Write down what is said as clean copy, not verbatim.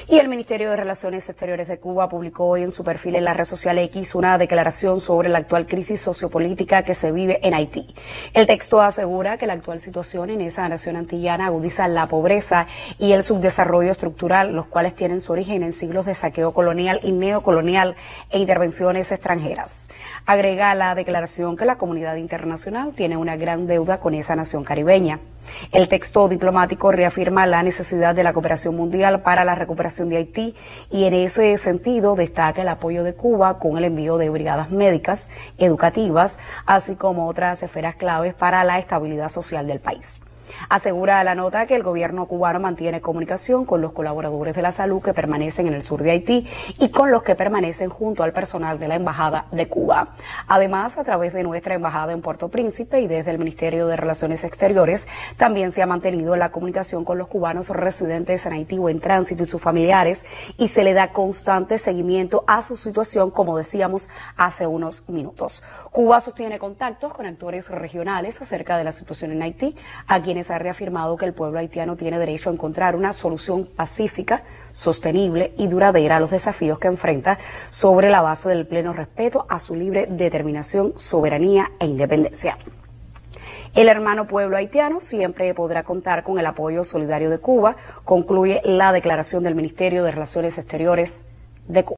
Y el Ministerio de Relaciones Exteriores de Cuba publicó hoy en su perfil en la red social X una declaración sobre la actual crisis sociopolítica que se vive en Haití. El texto asegura que la actual situación en esa nación antillana agudiza la pobreza y el subdesarrollo estructural, los cuales tienen su origen en siglos de saqueo colonial y neocolonial e intervenciones extranjeras. Agrega a la declaración que la comunidad internacional tiene una gran deuda con esa nación caribeña. El texto diplomático reafirma la necesidad de la cooperación mundial para la recuperación de Haití y en ese sentido destaca el apoyo de Cuba con el envío de brigadas médicas, educativas, así como otras esferas claves para la estabilidad social del país. Asegura la nota que el gobierno cubano mantiene comunicación con los colaboradores de la salud que permanecen en el sur de Haití y con los que permanecen junto al personal de la Embajada de Cuba. Además, a través de nuestra embajada en Puerto Príncipe y desde el Ministerio de Relaciones Exteriores, también se ha mantenido la comunicación con los cubanos residentes en Haití o en tránsito y sus familiares y se le da constante seguimiento a su situación, como decíamos hace unos minutos. Cuba sostiene contactos con actores regionales acerca de la situación en Haití, a quienes ha reafirmado que el pueblo haitiano tiene derecho a encontrar una solución pacífica, sostenible y duradera a los desafíos que enfrenta sobre la base del pleno respeto a su libre determinación, soberanía e independencia. El hermano pueblo haitiano siempre podrá contar con el apoyo solidario de Cuba, concluye la declaración del Ministerio de Relaciones Exteriores de Cuba.